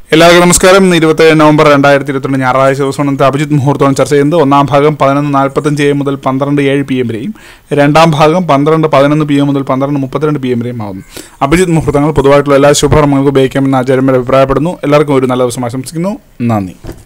എല്ലാവർക്കും നമസ്കാരം. 27 നവംബർ 2022 ഞായറാഴ്ച ദിവസമാണ് ഇന്നത്തെ അഭിജിത്ത് മുഹൂർത്തം ചർച്ച ചെയ്യുന്നത്. ഒന്നാം ഭാഗം 11:45 AM മുതൽ 12:07 PM വരെയും, രണ്ടാം ഭാഗം 12:11 PM മുതൽ 12:32 PM വരെയും ആകുന്നു. അഭിജിത്ത് മുഹൂർത്തങ്ങൾ പൊതുവായിട്ടുള്ള എല്ലാ ശുഭകർമ്മങ്ങൾക്കും ഉപയോഗിക്കാമെന്ന് ആചാര്യന്മാർ അഭിപ്രായപ്പെടുന്നു. എല്ലാവർക്കും ഒരു നല്ല ദിവസം ആശംസിക്കുന്നു. നന്ദി.